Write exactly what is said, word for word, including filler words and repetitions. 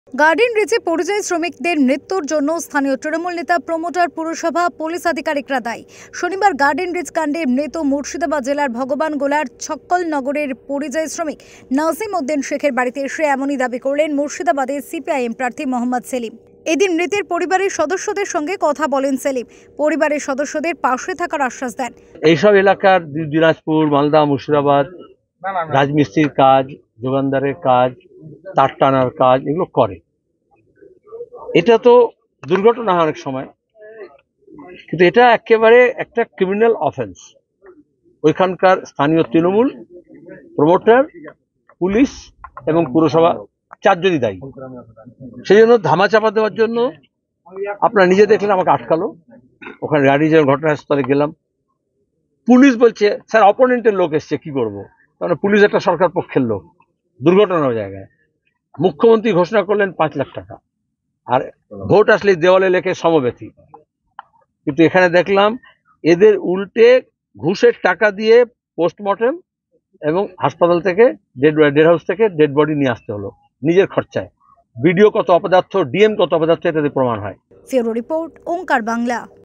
Garden রিচে পরিযায়ী শ্রমিকদের মৃত্যুর জন্য স্থানীয় তৃণমূল নেতা, প্রমোটার, পুরসভা, পুলিশ আধিকারিকরা দায়ী। শনিবার গার্ডেন রিচ কাণ্ডে মৃত মুর্শিদাবাদ জেলার ভগবান গোলার ছক্কল নগরের পরিযায়ী শ্রমিক নাসিম উদ্দিন শেখের বাড়িতে এসে এমনই দাবি করলেন মুর্শিদাবাদের সিপিআইএম প্রার্থী মোহাম্মদ সেলিম। এদিন মৃতের পরিবারের সদস্যদের সঙ্গে কথা বলেন সেলিম। পরিবারের সদস্যদের পাশে থাকার আশ্বাস দেন। এইসব এলাকার দিনাজপুর, মালদা, মুর্শিদাবাদ রাজমিস্ত্রির কাজ, দোকানদারের কাজ, তার টানার কাজ এগুলো করে। এটা তো দুর্ঘটনা হয় অনেক সময়, কিন্তু এটা একেবারে একটা ক্রিমিনাল অফেন্স। ওইখানকার স্থানীয় তৃণমূল, প্রমোটার, পুলিশ এবং পুরসভা চারজনই দায়ী। সেই জন্য ধামাচাপা দেওয়ার জন্য আপনারা নিজে দেখলেন, আমাকে আটকালো। ওখানে গাড়ি যখন ঘটনাস্থলে গেলাম, পুলিশ বলছে স্যার অপোনেন্টের লোক এসছে, কি করবো? কারণ পুলিশ একটা সরকার পক্ষের লোক, দুর্ঘটনার জায়গায়। মুখ্যমন্ত্রী ঘোষণা করলেন পাঁচ লাখ টাকা, আর ভোট আসলে দেওয়ালে লেখে সমবেতি। কিন্তু এখানে দেখলাম এদের উল্টে ঘুষের টাকা দিয়ে পোস্টমর্টেম এবং হাসপাতাল থেকে ডেড ডেড হাউস থেকে ডেড বডি নিয়ে আসতে হলো নিজের খরচায়। ভিডিও কত অপদার্থ, ডিএম কত অপদার্থ, এটাতে প্রমাণ হয়। Bureau report, Omkar Bangla.